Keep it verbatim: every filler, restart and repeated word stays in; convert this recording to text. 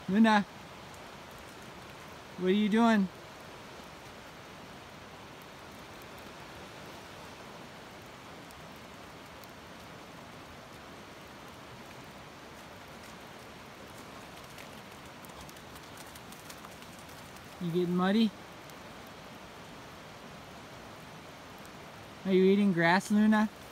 Luna, what are you doing? You getting muddy? Are you eating grass, Luna?